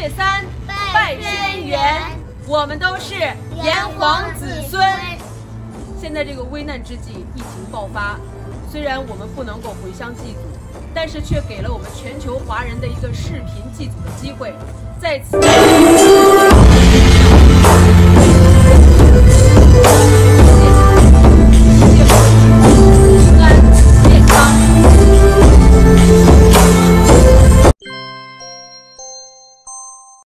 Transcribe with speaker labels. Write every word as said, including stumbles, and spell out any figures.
Speaker 1: 岳三拜轩辕，我们都是炎黄子孙。现在这个危难之际，疫情爆发，虽然我们不能够回乡祭祖，但是却给了我们全球华人的一个视频祭祖的机会，在此。